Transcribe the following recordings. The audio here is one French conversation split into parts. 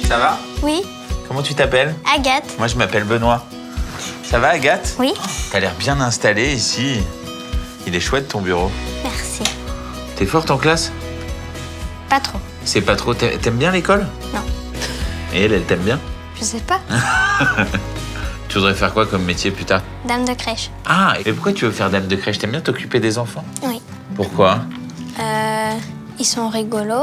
Ça va? Oui. Comment tu t'appelles? Agathe. Moi, je m'appelle Benoît. Ça va, Agathe? Oui. T'as l'air bien installée ici. Il est chouette, ton bureau. Merci. T'es forte en classe? Pas trop. C'est pas trop. T'aimes bien l'école? Non. Et elle t'aime bien? Je sais pas. Tu voudrais faire quoi comme métier plus tard? Dame de crèche. Ah, et pourquoi tu veux faire dame de crèche? T'aimes bien t'occuper des enfants? Oui. Pourquoi? Ils sont rigolos.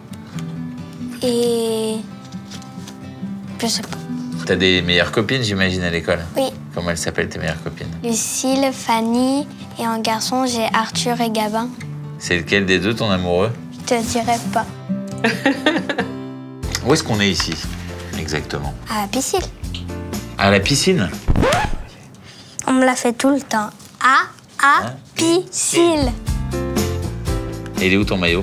Et... je sais pas. T'as des meilleures copines, j'imagine, à l'école? Oui. Comment elles s'appellent, tes meilleures copines? Lucille, Fanny, et en garçon, j'ai Arthur et Gabin. C'est lequel des deux, ton amoureux? Je te dirai pas. Où est-ce qu'on est ici, exactement? À la piscine. À la piscine? On me l'a fait tout le temps. À piscine. Et il est où ton maillot?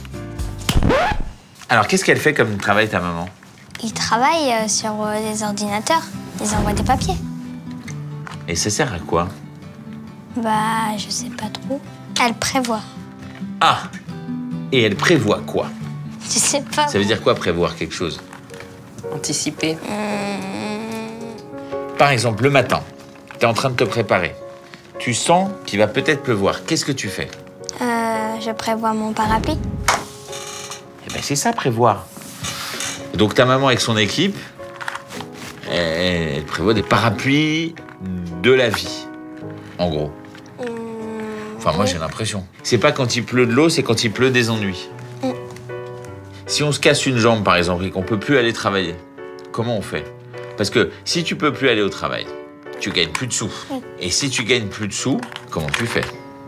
Alors, qu'est-ce qu'elle fait comme travail, ta maman? Ils travaillent sur des ordinateurs. Ils envoient des papiers. Et ça sert à quoi? Bah, je sais pas trop. Elle prévoit. Ah! Et elle prévoit quoi? Je sais pas. Ça veut dire quoi, prévoir quelque chose? Anticiper. Par exemple, le matin, t'es en train de te préparer. Tu sens qu'il va peut-être pleuvoir. Qu'est-ce que tu fais? Je prévois mon parapluie. Eh ben, c'est ça, prévoir. Donc, ta maman, avec son équipe, elle prévoit des parapluies de la vie, en gros. Enfin, moi, j'ai l'impression. C'est pas quand il pleut de l'eau, c'est quand il pleut des ennuis. Si on se casse une jambe, par exemple, et qu'on peut plus aller travailler, comment on fait? Parce que si tu peux plus aller au travail, tu gagnes plus de sous. Et si tu gagnes plus de sous, comment tu fais?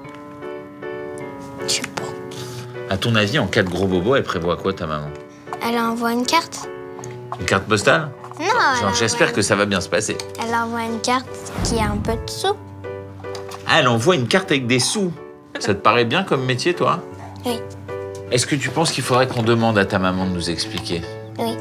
Je sais pas. À ton avis, en cas de gros bobo, elle prévoit quoi, ta maman? Elle envoie une carte. Une carte postale? Non, Genre, j'espère que ça va bien se passer. elle envoie une carte qui a un peu de sous. Ah, elle envoie une carte avec des sous. Ça te paraît bien comme métier, toi? Oui. Est-ce que tu penses qu'il faudrait qu'on demande à ta maman de nous expliquer? Oui.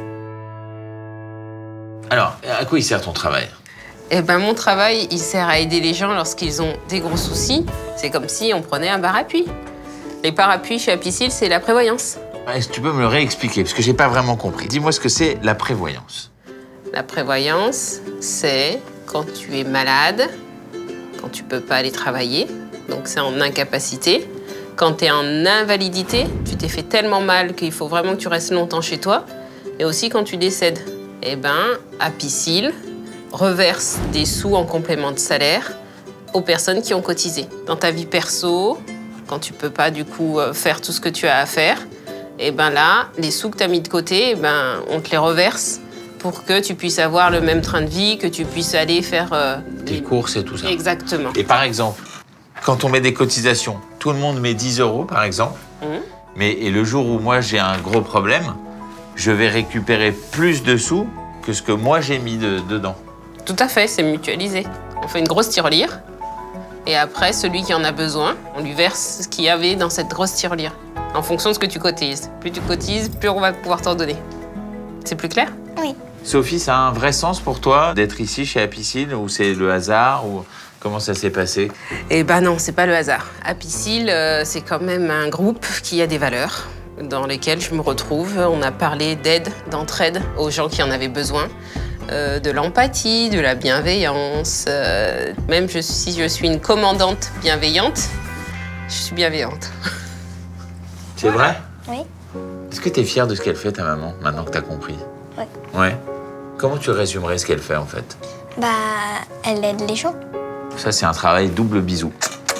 Alors, à quoi il sert ton travail? Eh ben, mon travail, il sert à aider les gens lorsqu'ils ont des gros soucis. C'est comme si on prenait un parapluie. Les parapluies chez Apicil, c'est la prévoyance. Est-ce que tu peux me le réexpliquer? Parce que j'ai pas vraiment compris. Dis-moi ce que c'est la prévoyance. La prévoyance, c'est quand tu es malade, quand tu peux pas aller travailler, donc c'est en incapacité. Quand tu es en invalidité, tu t'es fait tellement mal qu'il faut vraiment que tu restes longtemps chez toi. Et aussi quand tu décèdes. Eh ben, Apicil reverse des sous en complément de salaire aux personnes qui ont cotisé. Dans ta vie perso, quand tu peux pas du coup faire tout ce que tu as à faire, et ben là, les sous que tu as mis de côté, ben, on te les reverse pour que tu puisses avoir le même train de vie, que tu puisses aller faire... Tes courses et tout ça. Exactement. Et par exemple, quand on met des cotisations, tout le monde met 10 €, par exemple. Et le jour où moi j'ai un gros problème, je vais récupérer plus de sous que ce que moi j'ai mis dedans. Tout à fait, c'est mutualisé. On fait une grosse tirelire. Et après, celui qui en a besoin, on lui verse ce qu'il y avait dans cette grosse tirelire. En fonction de ce que tu cotises. Plus tu cotises, plus on va pouvoir t'en donner. C'est plus clair? Oui. Sophie, ça a un vrai sens pour toi d'être ici chez Apicil ou c'est le hasard ou comment ça s'est passé? Eh ben non, c'est pas le hasard. Apicil, c'est quand même un groupe qui a des valeurs dans lesquelles je me retrouve. On a parlé d'aide, d'entraide aux gens qui en avaient besoin. De l'empathie, de la bienveillance. Même si je suis une commandante bienveillante, je suis bienveillante. C'est vrai? Oui. Est-ce que tu es fière de ce qu'elle fait, ta maman, maintenant que tu as compris? Oui. Ouais. Comment tu résumerais ce qu'elle fait, en fait? Bah, elle aide les gens. Ça, c'est un travail double bisou.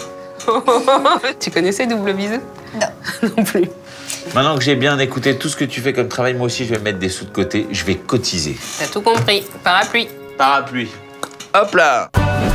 Tu connaissais Double Bisou? Non. Non plus. Maintenant que j'ai bien écouté tout ce que tu fais comme travail, moi aussi, je vais mettre des sous de côté. Je vais cotiser. T'as tout compris. Parapluie. Parapluie. Hop là!